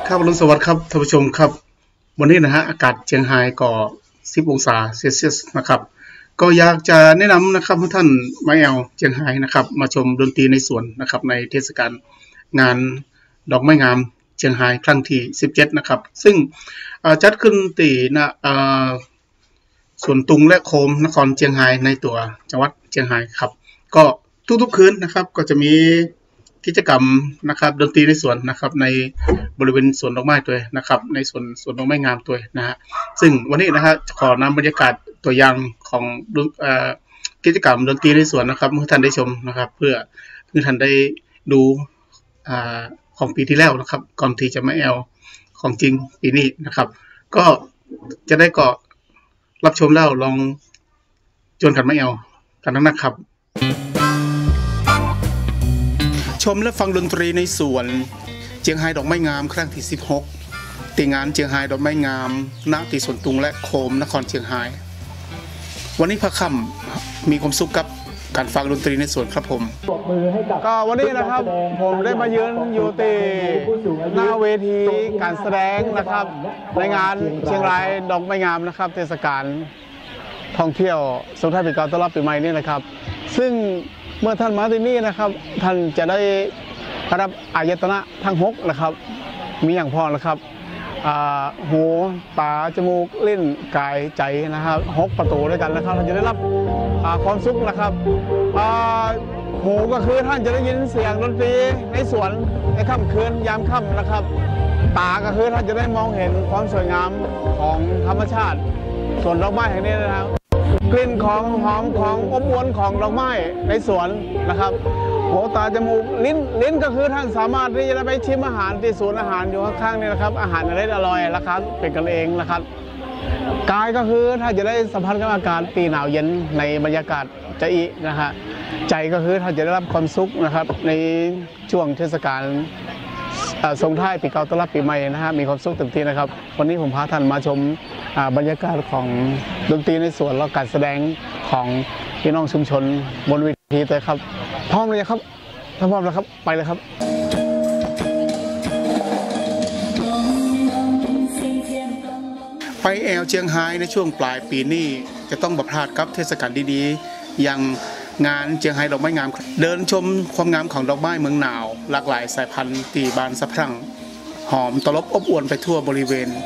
ครับอรุณสวัสดิ์ครับท่านผู้ชมครับวันนี้นะฮะอากาศเชียงไฮ้ก็10 องศาเซลเซียสนะครับก็อยากจะแนะนำนะครับให้ท่านมาแอลเชียงไฮ้นะครับมาชมดนตรีในสวนนะครับในเทศกาลงานดอกไม้งามเชียงไฮ้ครั้งที่17นะครับซึ่งจัดขึ้นที่สวนตุงและโคมนครเชียงไฮ้ในตัวจังหวัดเชียงไฮ้ครับก็ทุกๆคืนนะครับก็จะมีกิจกรรมนะครับดนตรีในสวนนะครับในบริเวณสวนดอกไม้ตัวนะครับในสวนดอกไม้งามตัวนะฮะซึ่งวันนี้นะฮะขอนำบรรยากาศตัวอย่างของกิจกรรมดนตรีในสวนนะครับให้ท่านได้ชมนะครับเพื่อให้ท่านได้ดูของปีที่แล้วนะครับก่อนที่จะมาแอลของจริงปีนี้นะครับก็จะได้ก็รับชมแล้วลองจนกันมาแอลกันนะครับชมและฟังดนตรีในสวนเจียงไฮ้ดอกไม้งามครั้งที่16ตีงานเจียงไฮ้ดอกไม้งามณที่สวนตุงและโคมนครเจียงไฮ้วันนี้พระค่ำมีความสุขกับการฟังดนตรีในสวนครับผมก็วันนี้นะครับผมได้มายืนอยู่ที่หน้าเวทีการแสดงนะครับในงานเชียงรายดอกไม้งามนะครับเทศกาลท่องเที่ยวส่งท้ายปีเก่าต้อนรับปีใหม่นี่นะครับซึ่งเมื่อท่านมาที่นี่นะครับท่านจะได้รับอายตนะทั้ง6นะครับมีอย่างพอนะครับหูตาจมูกลิ้นกายใจนะครับ6ประตูด้วยกันนะครับท่านจะได้รับความสุขนะครับหูก็คือท่านจะได้ยินเสียงดนตรีในสวนในค่ำคืนยามค่ำนะครับตาก็คือท่านจะได้มองเห็นความสวยงามของธรรมชาติสวนดอกไม้แห่งนี้นะครับกลิ่นของหอมของอบอวลของดอกไม้ในสวนนะครับหูตาจมูกลิ้นก็คือท่านสามารถที่จะไปชิมอาหารที่ศูนย์อาหารอยู่ข้างๆนี่นะครับอาหารอร่อยราคาเป็นกันเองนะครับกายก็คือถ้าจะได้สัมผัสกับอากาศปีหนาวเย็นในบรรยากาศจะอีนะฮะใจก็คือท่านจะได้รับความสุขนะครับในช่วงเทศกาลส่งท้ายปีเก่าต้อนรับปีใหม่นะฮะมีความสุขเต็มที่นะครับวันนี้ผมพาท่านมาชมบรรยากาศของดนตรีในสวนและการแสดงของพี่น้องชุมชนบนเวทีเลยครับพร้อมเลยครับถ้าพร้อมแล้วครับไปเลยครับไปแอลเชียงไฮ้ในช่วงปลายปีนี้จะต้องบ่พลาดกับเทศกาลดีๆอย่างงานเชียงไฮ้ดอกไม้งามเดินชมความงามของดอกไม้เมืองหนาวหลากหลายสายพันธุ์ตีบานสะพรั่งหอมตลบอบอวลไปทั่วบริเวณ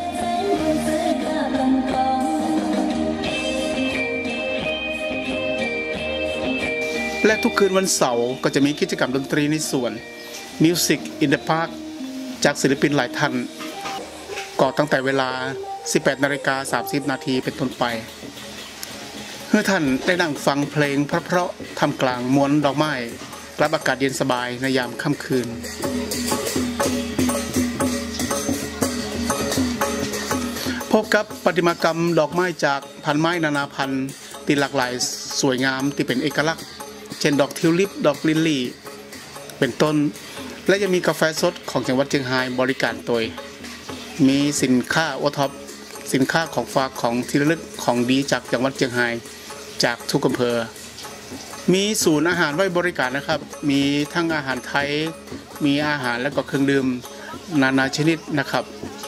และทุกคืนวันเสาร์ก็จะมีกิจกรรมดนตรีในสวน Music in the Park จากศิลปินหลายท่านก่อตั้งแต่เวลา 18:30 น.เป็นต้นไปเพื่อท่านได้นั่งฟังเพลงเพราะๆทำกลางมวลดอกไม้รับอากาศเย็นสบายในยามค่ำคืนพบกับประติมากรรมดอกไม้จากพันไม้นานาพันธุ์ที่หลากหลายสวยงามที่เป็นเอกลักษณ์เช่นดอกทิวลิปดอกลิลลี่เป็นต้นและยังมีกาแฟสดของจังหวัดเชียงรายบริการตัวมีสินค้าโอท็อปสินค้าของฝากของที่ระลึกของดีจากจังหวัดเชียงรายจากทุกอำเภอมีศูนย์อาหารไว้บริการนะครับมีทั้งอาหารไทยมีอาหารและก็เครื่องดื่มนานาชนิดนะครับ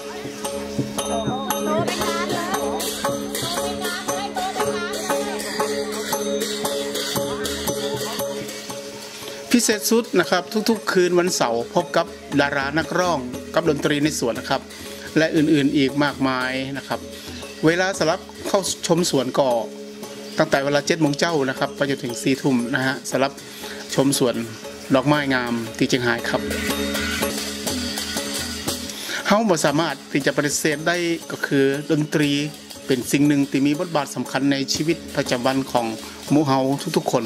พิเศษสุดนะครับทุกๆคืนวันเสาร์พบกับดารานักร้องกับดนตรีในสวนนะครับและอื่นๆอีกมากมายนะครับเวลาสำหรับเข้าชมสวนก็ตั้งแต่เวลา7 โมงเช้านะครับไปจนถึง4 ทุ่มนะฮะสำหรับชมสวนดอกไม้งามที่เชียงรายครับเฮาบ่สามารถที่จะปฏิเสธได้ก็คือดนตรีเป็นสิ่งหนึ่งที่มีบทบาทสำคัญในชีวิตประจำวันของหมู่เฮาทุกๆคน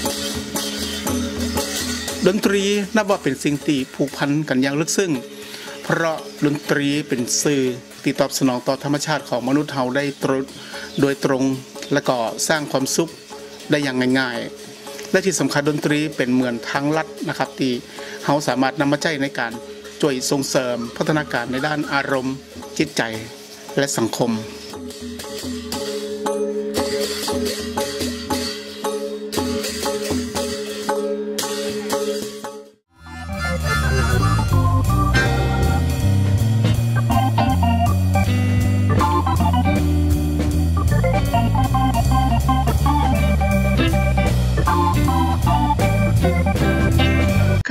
ดนตรีนับว่าเป็นสิ่งที่ผูกพันกันอย่างลึกซึ้งเพราะดนตรีเป็นสื่อที่ตอบสนองต่อธรรมชาติของมนุษย์เฮาได้โดยตรงและก็สร้างความสุขได้อย่างง่ายๆและที่สำคัญดนตรีเป็นเหมือนทางลัดนะครับที่เฮาสามารถนำมาใช้ในการช่วยส่งเสริมพัฒนาการในด้านอารมณ์จิตใจและสังคมเ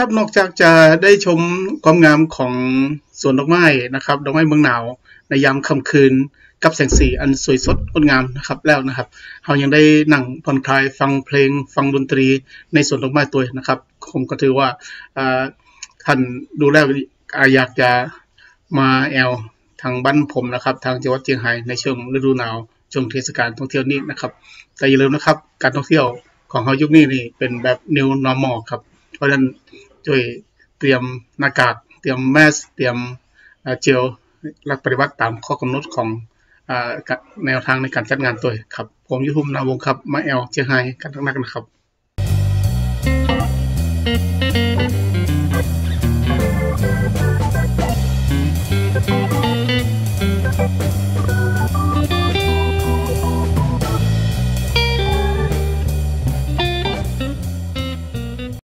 ครับนอกจากจะได้ชมความงามของสวนดอกไม้นะครับดอกไม้เมืองหนาวในยามค่ำคืนกับแสงสีอันสวยสดงดงามนะครับแล้วนะครับเรายังได้นั่งผ่อนคลายฟังเพลงฟังดนตรีในสวนดอกไม้ตัวนะครับผมก็ถือว่าท่านดูแล้วอยากจะมาแอลทางบ้านผมนะครับทางจังหวัดเชียงรายในช่วงฤดูหนาวช่วงเทศกาลท่องเที่ยวนี้นะครับแต่อย่าลืมนะครับการท่องเที่ยวของเรายุคนี้นี่เป็นแบบ New Normal ครับเพราะฉะนั้นช่วยเตรียมหน้ากากเตรียมแมสเตรียมเจลและปฏิบัติตามข้อกำหนดของแนวทางในการจัดงานตัวครับผมยุทธนาวงศ์ครับมาแอลเชียงรายกันทั้งนั้นนะครับ